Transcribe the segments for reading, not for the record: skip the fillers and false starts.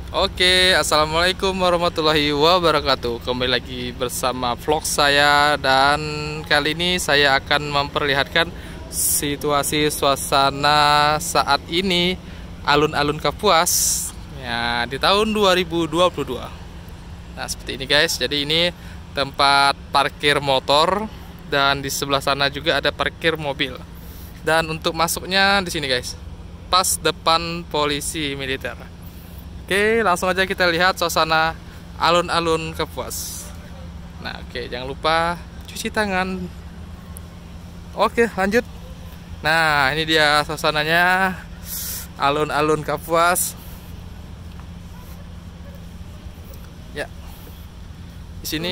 Oke, assalamualaikum warahmatullahi wabarakatuh. Kembali lagi bersama vlog saya, dan kali ini saya akan memperlihatkan situasi suasana saat ini alun-alun Kapuas ya di tahun 2022. Nah, seperti ini guys. Jadi ini tempat parkir motor dan di sebelah sana juga ada parkir mobil. Dan untuk masuknya di sini guys, pas depan polisi militer. Oke, langsung aja kita lihat suasana alun-alun Kapuas. Nah, oke, jangan lupa cuci tangan. Oke, lanjut. Nah, ini dia suasananya alun-alun Kapuas. Ya, di sini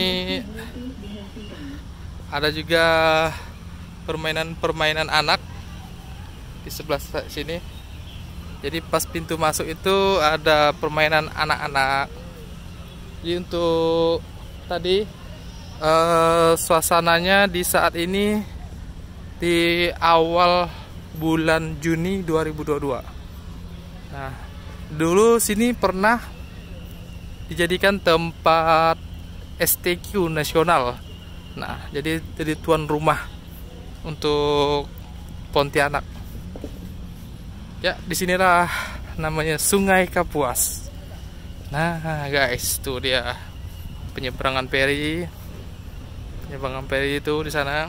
ada juga permainan-permainan anak di sebelah sini. Jadi pas pintu masuk itu ada permainan anak-anak. Jadi untuk tadi suasananya di saat ini di awal bulan Juni 2022. Nah, dulu sini pernah dijadikan tempat STQ nasional. Nah, jadi tuan rumah untuk Pontianak. Ya, disinilah namanya Sungai Kapuas. Nah, guys, tuh dia penyeberangan feri. Penyeberangan feri itu di sana.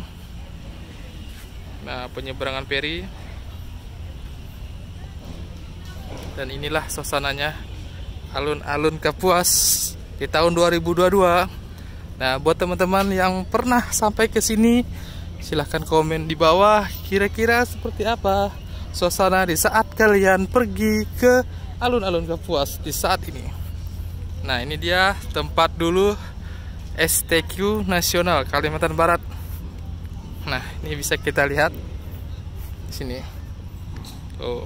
Nah, penyeberangan feri. Dan inilah suasananya alun-alun Kapuas di tahun 2022. Nah, buat teman-teman yang pernah sampai ke sini, silahkan komen di bawah kira-kira seperti apa suasana di saat kalian pergi ke alun-alun Kapuas di saat ini. Nah, ini dia tempat dulu STQ Nasional Kalimantan Barat. Nah, ini bisa kita lihat di sini. Oh,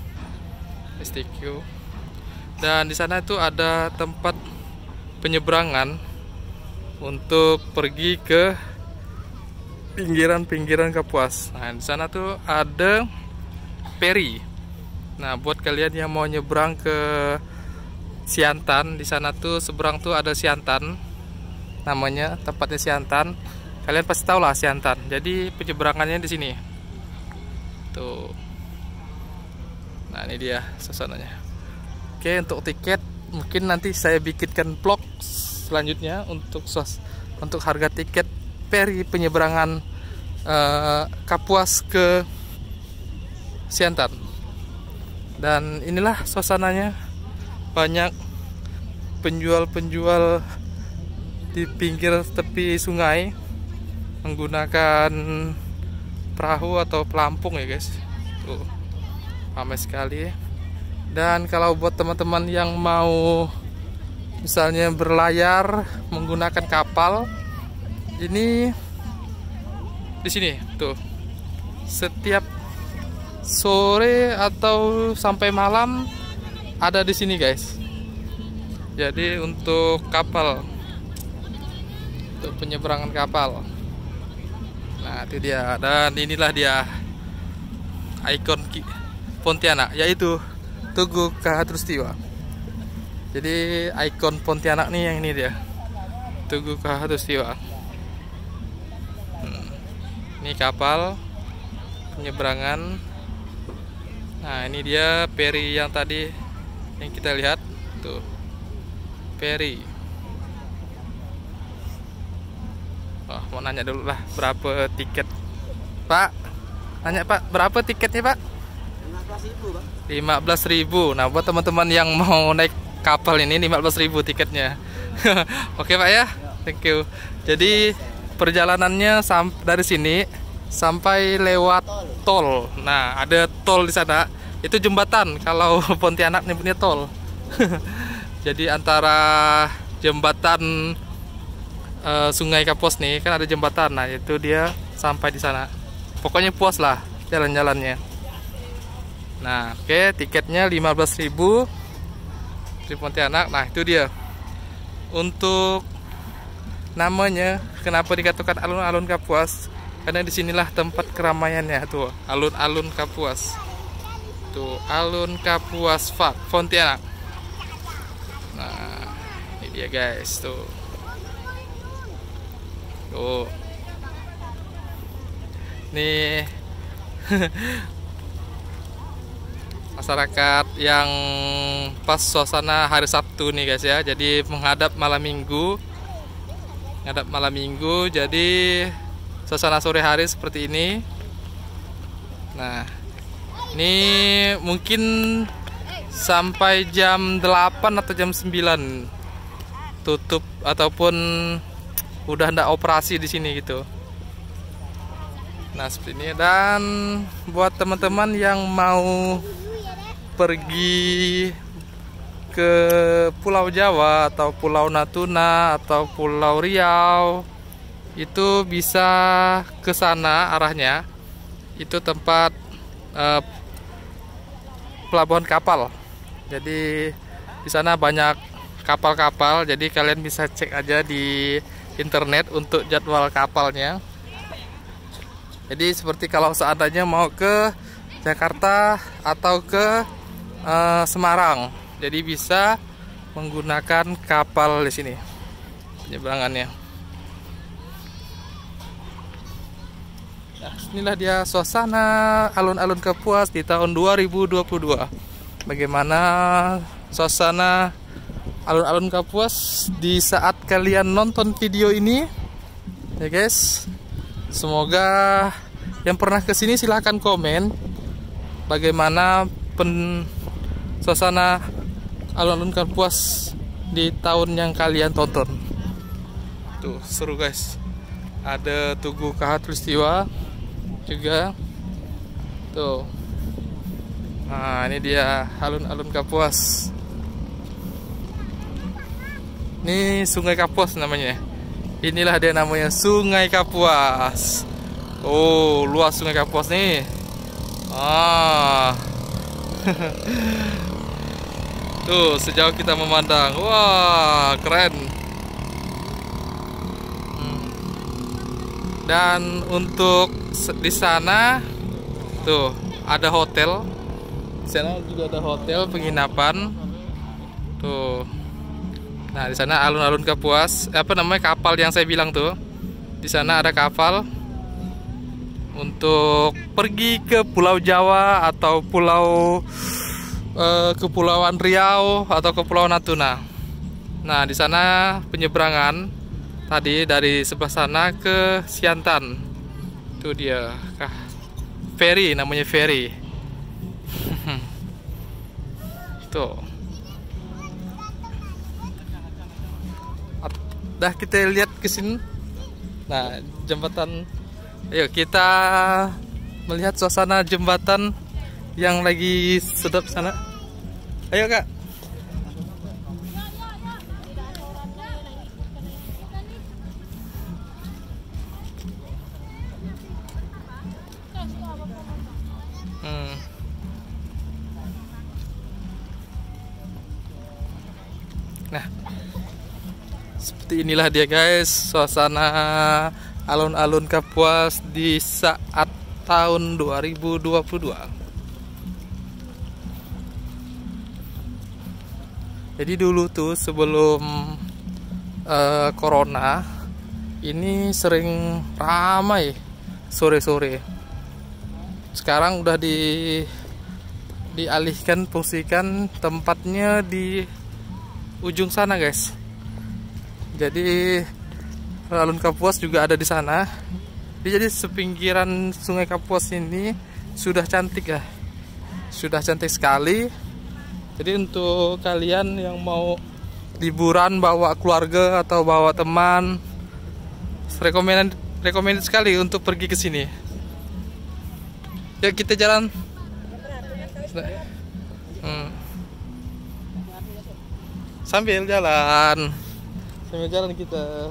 STQ. Dan di sana itu ada tempat penyeberangan untuk pergi ke pinggiran-pinggiran Kapuas. Nah, di sana tuh ada feri. Nah, buat kalian yang mau nyebrang ke Siantan, di sana tuh seberang tuh ada Siantan. Namanya tempatnya Siantan. Kalian pasti tahu lah Siantan. Jadi penyeberangannya di sini. Tuh. Nah, ini dia suasananya. Oke, untuk tiket mungkin nanti saya bikinkan vlog selanjutnya untuk harga tiket feri penyeberangan Kapuas ke Siantan. Dan inilah suasananya, banyak penjual-penjual di pinggir tepi sungai menggunakan perahu atau pelampung ya guys. Tuh, ramai sekali. Dan kalau buat teman-teman yang mau misalnya berlayar menggunakan kapal, ini di sini tuh setiap sore atau sampai malam ada di sini guys. Jadi untuk kapal, untuk penyeberangan kapal. Nah, itu dia. Dan inilah dia ikon Pontianak, yaitu Tugu Kahatulistiwa. Jadi ikon Pontianak nih yang ini dia, Tugu Kahatulistiwa. Ini kapal penyeberangan. Nah, ini dia feri yang tadi yang kita lihat tuh, feri. Oh, mau nanya dulu lah berapa tiket, Pak? Nanya Pak, berapa tiketnya Pak? 15.000 Pak. 15.000. Nah, buat teman-teman yang mau naik kapal ini 15.000 tiketnya. Oke Pak ya, thank you. Jadi perjalanannya dari sini sampai lewat tol. Nah, ada tol di sana. Itu jembatan kalau Pontianak nyebutnya tol. Jadi antara jembatan Sungai Kapuas nih kan ada jembatan. Nah, itu dia sampai di sana. Pokoknya puas lah jalan-jalannya. Nah, oke, tiketnya 15.000 di Pontianak. Nah, itu dia. Untuk namanya kenapa dikatakan alun-alun Kapuas? Karena disinilah tempat keramaiannya tuh, alun-alun Kapuas. Tuh, alun Kapuas Pontianak. Nah, ini dia guys tuh. Tuh. Nih masyarakat yang pas suasana hari Sabtu nih guys ya. Jadi menghadap malam Minggu. Jadi suasana sore hari seperti ini. Nah, ini mungkin sampai jam 8 atau jam 9 tutup ataupun udah ndak operasi di sini gitu. Nah, seperti ini. Dan buat teman-teman yang mau pergi ke Pulau Jawa atau Pulau Natuna atau Pulau Riau, itu bisa ke sana arahnya. Itu tempat pelabuhan kapal. Jadi di sana banyak kapal-kapal. Jadi kalian bisa cek aja di internet untuk jadwal kapalnya. Jadi seperti kalau seandainya mau ke Jakarta atau ke Semarang, jadi bisa menggunakan kapal di sini penyeberangannya. Nah, inilah dia suasana alun-alun Kapuas di tahun 2022. Bagaimana suasana alun-alun Kapuas di saat kalian nonton video ini, ya guys. Semoga yang pernah kesini silahkan komen bagaimana suasana alun-alun Kapuas di tahun yang kalian tonton. Tuh seru guys. Ada Tugu Khatulistiwa juga. Tuh. Nah, ini dia alun-alun Kapuas. Ini Sungai Kapuas namanya. Inilah dia namanya Sungai Kapuas. Oh, luas Sungai Kapuas nih. Tuh, sejauh kita memandang. Wah, keren. Dan untuk di sana tuh ada hotel. Di sana juga ada hotel penginapan. Tuh. Nah, di sana alun-alun Kapuas, apa namanya, kapal yang saya bilang tuh. Di sana ada kapal untuk pergi ke Pulau Jawa atau Kepulauan Riau atau Kepulauan Natuna. Nah, di sana penyeberangan tadi dari sebelah sana ke Siantan. Itu dia, ferry, namanya ferry. Tuh. Dah kita lihat ke sini. Nah, jembatan. Ayo kita melihat suasana jembatan yang lagi sedap sana. Ayo Kak. Nah, seperti inilah dia guys, suasana alun-alun Kapuas di saat tahun 2022. Jadi dulu tuh sebelum corona ini sering ramai sore-sore. Sekarang udah dialihkan, fungsikan tempatnya di ujung sana guys. Jadi alun Kapuas juga ada di sana. Jadi sepinggiran Sungai Kapuas ini sudah cantik ya, sudah cantik sekali. Jadi untuk kalian yang mau liburan bawa keluarga atau bawa teman, recommended sekali untuk pergi ke sini. Ya kita jalan. Sambil jalan kita.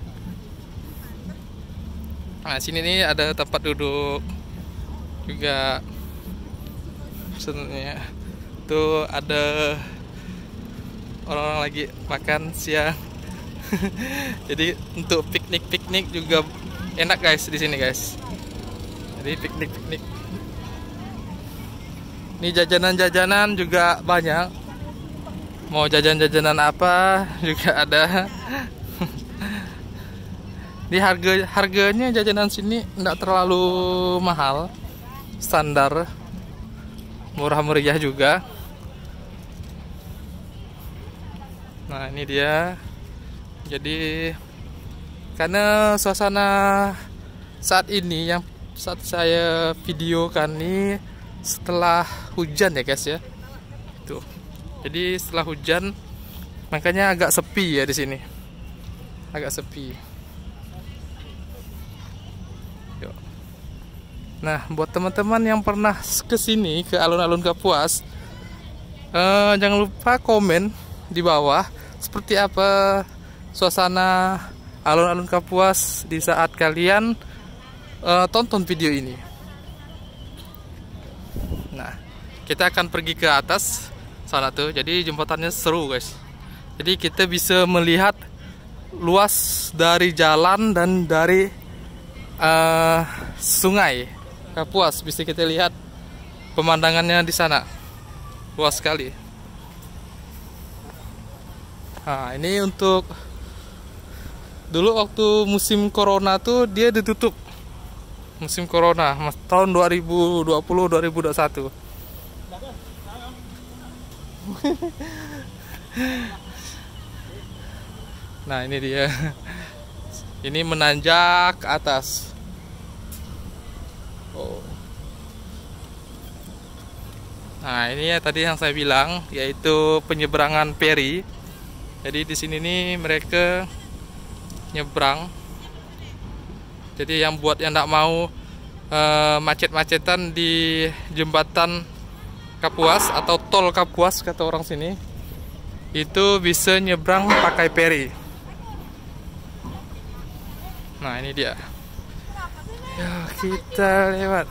Nah, sini nih ada tempat duduk juga. Sebenarnya tuh ada orang-orang lagi makan siang. Jadi untuk piknik juga enak guys di sini guys. Jadi piknik. Ini jajanan juga banyak. Mau jajan-jajanan apa juga ada. Di harganya jajanan sini enggak terlalu mahal, standar, murah meriah juga. Nah ini dia. Jadi karena suasana saat ini yang saat saya videokan ini setelah hujan ya guys ya. Tuh. Jadi setelah hujan makanya agak sepi ya di sini. Agak sepi. Nah, buat teman-teman yang pernah ke sini ke alun-alun Kapuas, jangan lupa komen di bawah seperti apa suasana alun-alun Kapuas di saat kalian tonton video ini. Nah, kita akan pergi ke atas sana tuh. Jadi jembatannya seru guys. Jadi kita bisa melihat luas dari jalan dan dari sungai Kapuas, bisa kita lihat pemandangannya di sana, luas sekali. Nah, ini untuk dulu waktu musim corona tuh dia ditutup, musim corona tahun 2020-2021. Nah ini dia, ini menanjak ke atas. Oh. Nah ini ya tadi yang saya bilang, yaitu penyeberangan feri. Jadi di sini nih mereka nyebrang. Jadi yang buat yang tidak mau macet-macetan di jembatan Kapuas atau tol Kapuas kata orang sini, itu bisa nyebrang pakai feri. Nah ini dia. Ya, kita lewat.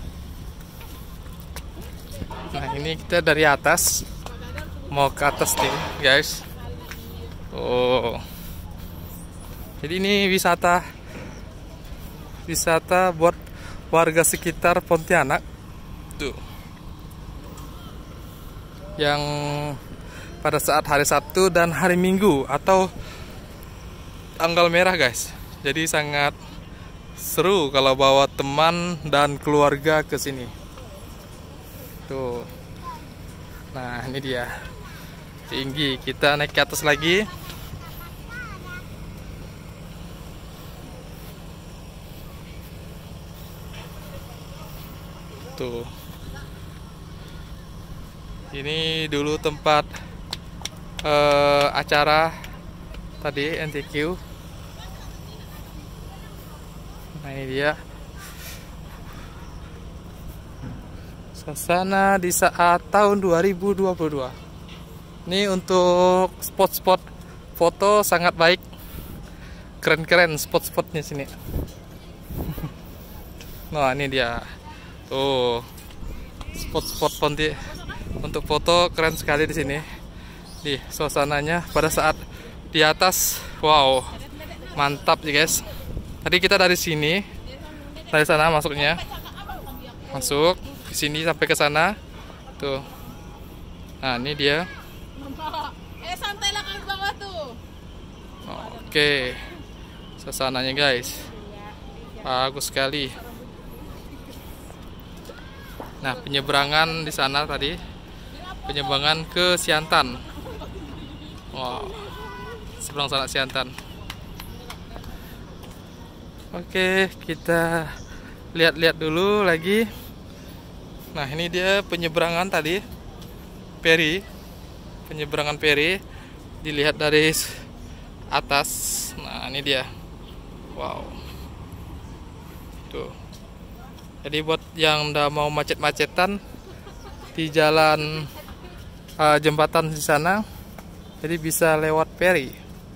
Nah ini kita dari atas mau ke atas nih guys. Oh, jadi ini wisata buat warga sekitar Pontianak tuh, yang pada saat hari Sabtu dan hari Minggu atau tanggal merah guys. Jadi sangat seru kalau bawa teman dan keluarga ke sini. Tuh. Nah, ini dia. Tinggi. Kita naik ke atas lagi. Tuh. Ini dulu tempat acara tadi NTQ. Nah ini dia suasana di saat tahun 2022. Ini untuk spot-spot foto sangat baik, keren-keren spot-spotnya sini. Nah ini dia tuh spot-spot Ponti untuk foto keren sekali di sini. Di suasananya pada saat di atas, wow, mantap ya guys. Tadi kita dari sini, dari sana masuknya, masuk ke sini sampai ke sana, tuh. Nah ini dia. Santailah kami bawah tuh. Oke, suasananya guys, bagus sekali. Nah penyeberangan di sana tadi, penyeberangan ke Siantan. Wow, seberang sana Siantan. Oke, kita lihat-lihat dulu lagi. Nah, ini dia penyeberangan tadi, feri. Penyeberangan feri dilihat dari atas. Nah, ini dia. Wow. Tuh. Jadi buat yang udah mau macet-macetan di jalan jembatan di sana, jadi bisa lewat feri.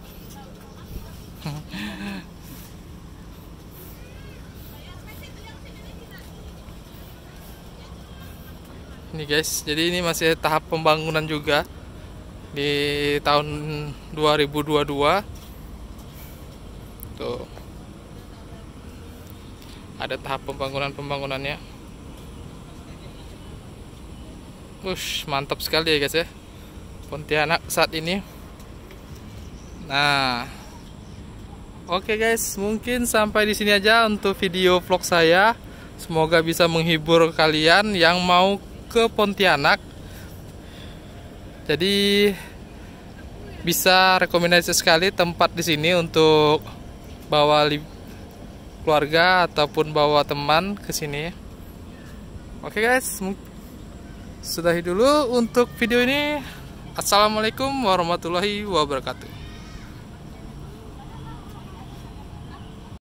Ini guys, jadi ini masih tahap pembangunan juga di tahun 2022. Tuh. Ada tahap pembangunannya. Mantap sekali ya guys ya. Pontianak saat ini. Nah, oke guys, mungkin sampai di sini aja untuk video vlog saya. Semoga bisa menghibur kalian yang mau ke Pontianak. Jadi bisa rekomendasi sekali tempat di sini untuk bawa keluarga ataupun bawa teman ke sini. Oke guys, sudahi dulu untuk video ini. Assalamualaikum warahmatullahi wabarakatuh.